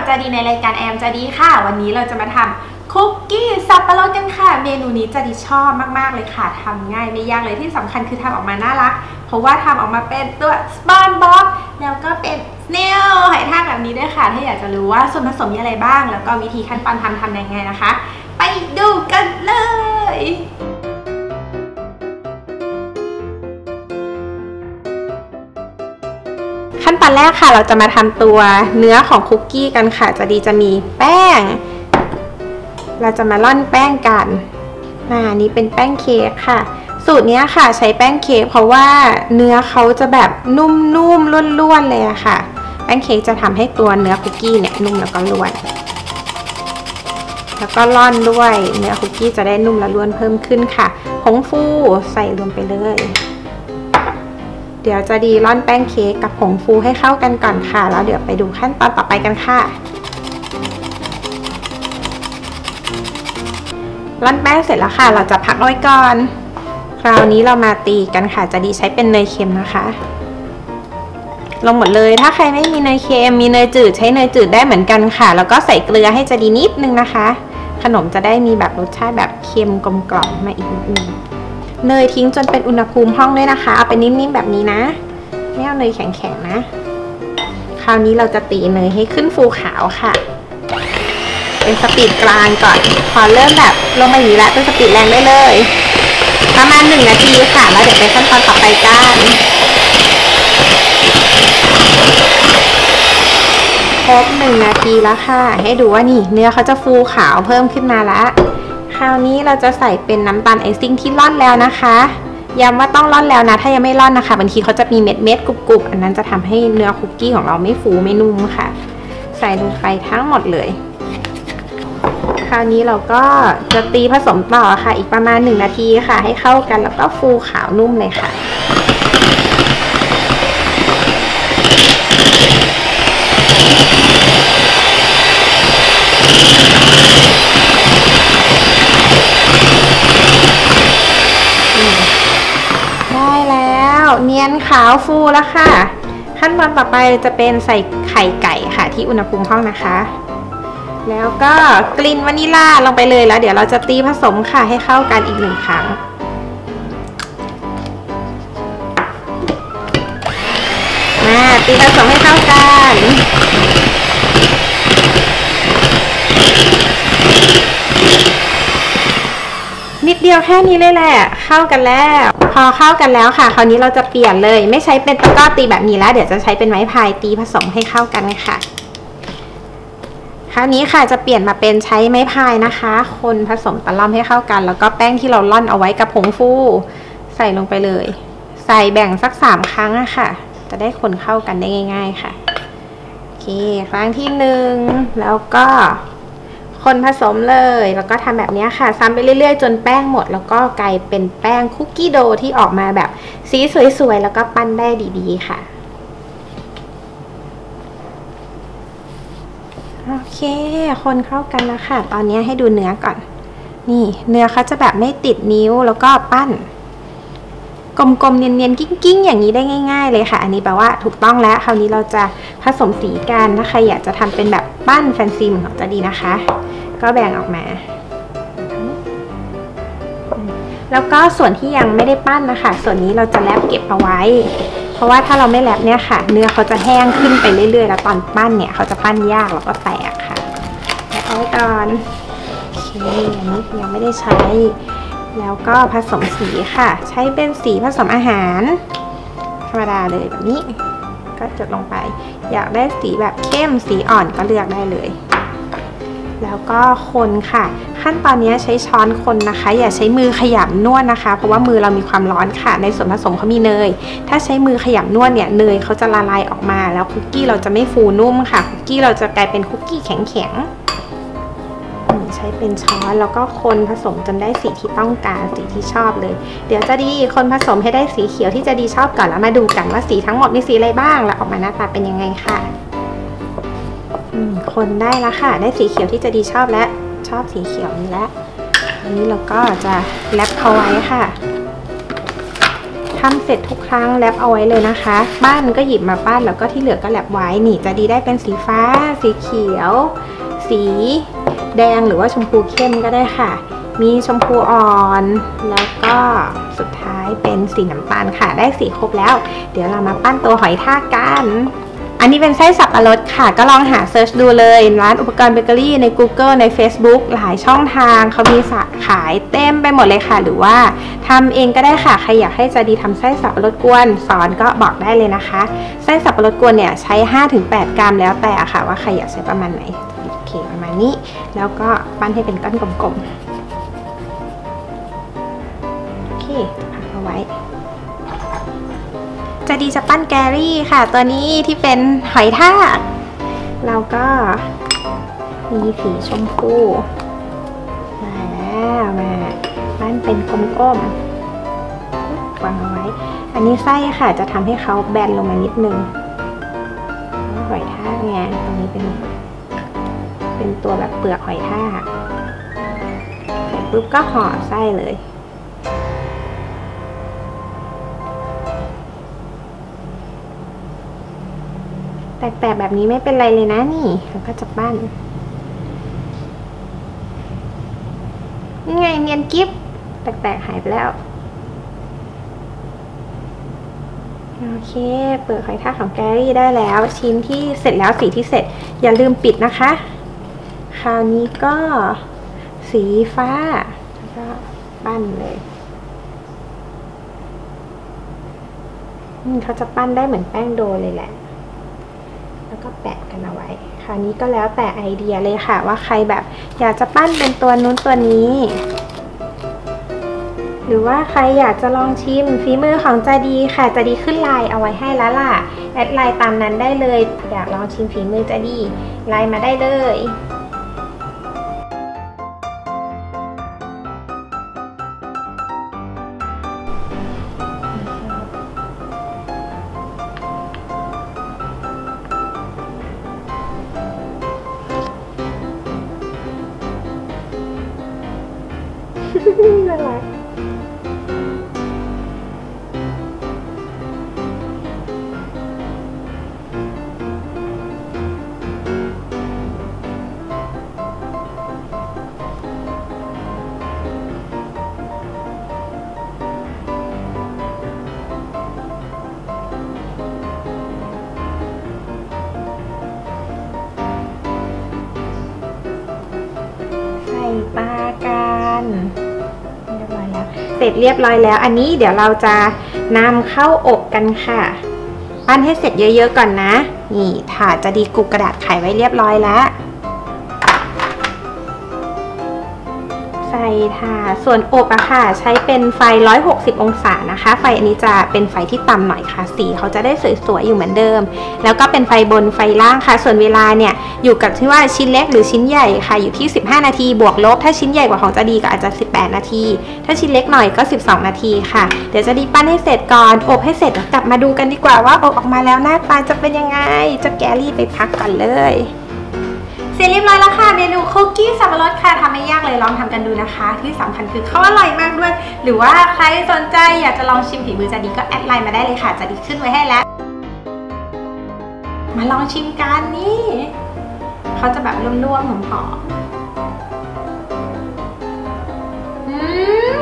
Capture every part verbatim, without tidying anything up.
จาดีในรายการแอมจาดีค่ะวันนี้เราจะมาทำคุกกี้สับปะรดกันค่ะเมนูนี้จาดีชอบมากๆเลยค่ะทำง่ายไม่ยากเลยที่สำคัญคือทำออกมาน่ารักเพราะว่าทำออกมาเป็นตัวสปอนบ็อกแล้วก็เป็นสเนลให้ท่าแบบนี้ด้วยค่ะถ้าอยากจะรู้ว่าส่วนผสมมีอะไรบ้างแล้วก็วิธีขั้นตอนทำทำยังไงนะคะไปดูกันเลยขั้นตอนแรกค่ะเราจะมาทำตัวเนื้อของคุกกี้กันค่ะจะดีจะมีแป้งเราจะมาร่อนแป้งกันอ่านี้เป็นแป้งเค้กค่ะสูตรนี้ค่ะใช้แป้งเค้กเพราะว่าเนื้อเขาจะแบบนุ่มๆล้วนๆเลยอะค่ะแป้งเค้กจะทำให้ตัวเนื้อคุกกี้เนี่ยนุ่มแล้วก็ล้วนแล้วก็ร่อนด้วยเนื้อคุกกี้จะได้นุ่มและล้วนเพิ่มขึ้นค่ะผงฟูใส่รวมไปเลยเดี๋ยวจะดีร่อนแป้งเค้กกับผงฟูให้เข้ากันก่อนค่ะแล้วเดี๋ยวไปดูขั้นตอนต่อไปกันค่ะร่อนแป้งเสร็จแล้วค่ะเราจะพักเอาไว้ก่อนคราวนี้เรามาตีกันค่ะจะดีใช้เป็นเนยเค็มนะคะลงหมดเลยถ้าใครไม่มีเนยเค็มมีเนยจืดใช้เนยจืดได้เหมือนกันค่ะแล้วก็ใส่เกลือให้จะดีนิดนึงนะคะขนมจะได้มีแบบรสชาติแบบเค็มกลมกล่อมมาอีกนิดนึงเนยทิ้งจนเป็นอุณหภูมิห้องด้วยนะคะเอาไปนิ่มๆแบบนี้นะไม่เอาเนยแข็งๆนะคราวนี้เราจะตีเนยให้ขึ้นฟูขาวค่ะเป็นสปีดกลางก่อนพอเริ่มแบบลงมาอย่างนี้แล้วเป็นสปีดแรงได้เลยประมาณหนึ่งนาทีค่ะแล้วเดี๋ยวไปขั้นตอนต่อไปกันครบหนึ่งนาทีแล้วค่ะให้ดูว่านี่เนื้อเขาจะฟูขาวเพิ่มขึ้นมาแล้วคราวนี้เราจะใส่เป็นน้ำตาลไอซิ่งที่ร่อนแล้วนะคะย้ำว่าต้องร่อนแล้วนะถ้ายังไม่ร่อนนะคะบางทีเขาจะมีเม็ดเม็ดกรุบๆอันนั้นจะทำให้เนื้อคุกกี้ของเราไม่ฟูไม่นุ่มค่ะใส่ลงไปทั้งหมดเลยคราวนี้เราก็จะตีผสมต่อค่ะอีกประมาณหนึ่งนาทีค่ะให้เข้ากันแล้วก็ฟูขาวนุ่มเลยค่ะได้แล้วเนียนขาวฟูแล้วค่ะขั้นตอนต่อไปจะเป็นใส่ไข่ไก่ค่ะที่อุณหภูมิห้องนะคะแล้วก็กลิ่นวานิลลาลงไปเลยแล้วเดี๋ยวเราจะตีผสมค่ะให้เข้ากันอีกหนึ่งครั้งมาตีผสมให้เข้ากันนิดเดียวแค่นี้เลยแหละเข้ากันแล้วพอเข้ากันแล้วค่ะคราวนี้เราจะเปลี่ยนเลยไม่ใช้เป็นตะกร้อตีแบบนี้แล้วเดี๋ยวจะใช้เป็นไม้พายตีผสมให้เข้ากันค่ะคราวนี้ค่ะจะเปลี่ยนมาเป็นใช้ไม้พายนะคะคนผสมตะล่อมให้เข้ากันแล้วก็แป้งที่เราร่อนเอาไว้กับผงฟูใส่ลงไปเลยใส่แบ่งสักสามครั้งอะค่ะจะได้คนเข้ากันได้ง่ายๆค่ะโอเคครั้งที่หนึ่งแล้วก็คนผสมเลยแล้วก็ทำแบบนี้ค่ะซ้ำไปเรื่อยๆจนแป้งหมดแล้วก็กลายเป็นแป้งคุกกี้โดที่ออกมาแบบสีสวยๆแล้วก็ปั้นได้ดีๆค่ะโอเคคนเข้ากันแล้วค่ะตอนนี้ให้ดูเนื้อก่อนนี่เนื้อเขาจะแบบไม่ติดนิ้วแล้วก็ปั้นกลมๆเนียนๆกิ้งๆอย่างนี้ได้ง่ายๆเลยค่ะอันนี้แปลว่าถูกต้องแล้วคราวนี้เราจะผสมสีกันถ้าใครอยากจะทำเป็นแบบปั้นแฟนซีเหมือนของจะดีนะคะก็แบ่งออกมาแล้วก็ส่วนที่ยังไม่ได้ปั้นนะคะส่วนนี้เราจะแลบเก็บเอาไว้เพราะว่าถ้าเราไม่แลบเนี่ยค่ะเนื้อเขาจะแห้งขึ้นไปเรื่อยๆแล้วตอนปั้นเนี่ยเขาจะปั้นยากแล้วก็แตกค่ะแลบเอาไว้ก่อนโอเคอันนี้ยังไม่ได้ใช้แล้วก็ผสมสีค่ะใช้เป็นสีผสมอาหารธรรมดาเลยแบบนี้ก็จดลงไปอยากได้สีแบบเข้มสีอ่อนก็เลือกได้เลยแล้วก็คนค่ะขั้นตอนนี้ใช้ช้อนคนนะคะอย่าใช้มือขยำนวดนะคะเพราะว่ามือเรามีความร้อนค่ะในส่วนผสมเขามีเนยถ้าใช้มือขยำนวดเนี่ยเนยเขาจะละลายออกมาแล้วคุกกี้เราจะไม่ฟูนุ่มค่ะคุกกี้เราจะกลายเป็นคุกกี้แข็งๆใช้เป็นช้อนแล้วก็คนผสมจนได้สีที่ต้องการสีที่ชอบเลยเดี๋ยวจะดีคนผสมให้ได้สีเขียวที่จะดีชอบก่อนแล้วมาดูกันว่าสีทั้งหมดมีสีอะไรบ้างแล้วออกมาหน้าตาเป็นยังไงค่ะคนได้แล้วค่ะได้สีเขียวที่จะดีชอบและชอบสีเขียวนี้แล้วอันนี้เราก็จะแรปเขาไว้ค่ะทำเสร็จทุกครั้งแรปเอาไว้เลยนะคะปั้นก็หยิบมาปั้นแล้วก็ที่เหลือก็แรปไว้นี่จะดีได้เป็นสีฟ้าสีเขียวสีแดงหรือว่าชมพูเข้มก็ได้ค่ะมีชมพูอ่อนแล้วก็สุดท้ายเป็นสีน้ำตาลค่ะได้สีครบแล้วเดี๋ยวเรามาปั้นตัวหอยทากกันอันนี้เป็นไส้สับปะรดค่ะก็ลองหาเซิร์ชดูเลยร้านอุปกรณ์เบเกอรี่ใน Google ใน Facebook หลายช่องทางเขามีขายเต็มไปหมดเลยค่ะหรือว่าทำเองก็ได้ค่ะใครอยากให้จะดีทำไส้สับปะรดกวนสอนก็บอกได้เลยนะคะไส้สับปะรดกวนเนี่ยใช้ ห้าถึงแปด กรัมแล้วแต่ค่ะว่าใครอยากใช้ประมาณไหนโอเคประมาณนี้แล้วก็ปั้นให้เป็นก้อนกลมๆโอเคพักเอาไว้จะดีจะปั้นแกรี่ค่ะตัวนี้ที่เป็นหอยทากเราก็มีสีชมพูมาแล้วมาปั้นเป็นกลมๆวางเอาไว้อันนี้ไส้ค่ะจะทำให้เขาแบนลงมานิดนึงหอยทากไงตรงนี้เป็นเป็นตัวแบบเปลือกหอยทากเสร็จปุ๊บก็ห่อไส้เลยแตกๆแบบนี้ไม่เป็นไรเลยนะนี่เราก็จะปั้นนี่ไงเนียนกิ๊บแตกๆหายไปแล้วโอเคเปลือกหอยทากของแกรี่ได้แล้วชิ้นที่เสร็จแล้วสีที่เสร็จอย่าลืมปิดนะคะคราวนี้ก็สีฟ้าแล้วก็ปั้นเลยเขาจะปั้นได้เหมือนแป้งโดเลยแหละแล้วก็แปะกันเอาไว้คราวนี้ก็แล้วแต่ไอเดียเลยค่ะว่าใครแบบอยากจะปั้นเป็นตัวนู้นตัวนี้หรือว่าใครอยากจะลองชิมฝีมือของจาดีค่ะจาดีขึ้นไลน์เอาไว้ให้แล้วล่ะแอดไลน์ตามนั้นได้เลยอยากลองชิมฝีมือจาดีไลน์มาได้เลยน่ารักใส่ตากันเสร็จเรียบร้อยแล้วอันนี้เดี๋ยวเราจะนำเข้าอบกันค่ะปั้นให้เสร็จเยอะๆก่อนนะนี่ถาดจะดีกุกกระดาษไขไว้เรียบร้อยแล้วใส่ถาดส่วนอบอะค่ะใช้เป็นไฟหนึ่งร้อยหกสิบองศานะคะไฟอันนี้จะเป็นไฟที่ต่ำหน่อยค่ะสีเขาจะได้สวยๆอยู่เหมือนเดิมแล้วก็เป็นไฟบนไฟล่างค่ะส่วนเวลาเนี่ยอยู่กับที่ว่าชิ้นเล็กหรือชิ้นใหญ่ค่ะอยู่ที่สิบห้านาทีบวกลบถ้าชิ้นใหญ่กว่าของจะดีก็อาจจะสิบแปดนาทีถ้าชิ้นเล็กหน่อยก็สิบสองนาทีค่ะเดี๋ยวจะดีปั้นให้เสร็จก่อนอบให้เสร็จกลับมาดูกันดีกว่าว่าอบออกมาแล้วหน้าตาจะเป็นยังไงจะแกรี่ไปพักก่อนเลยเสร็จเรียบร้อยแล้วค่ะเมนูคุกกี้สับปะรดค่ะทำไม่ยากเลยลองทำกันดูนะคะที่สำคัญคือเขาอร่อยมากด้วยหรือว่าใครสนใจอยากจะลองชิมฝีมือจาดีก็แอดไลน์มาได้เลยค่ะจาดีขึ้นไว้ให้แล้วมาลองชิมกันนี่เขาจะแบบร่วมๆหอมๆอืม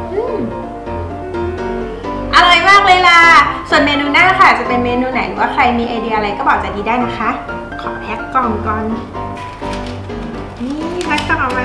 อร่อยมากเลยล่ะส่วนเมนูหน้าค่ะจะเป็นเมนูไหนหรือว่าใครมีไอเดียอะไรก็บอกจาดีได้นะคะขอแพ็คกล่องก่อนนี่แพ็คกล่องออกมา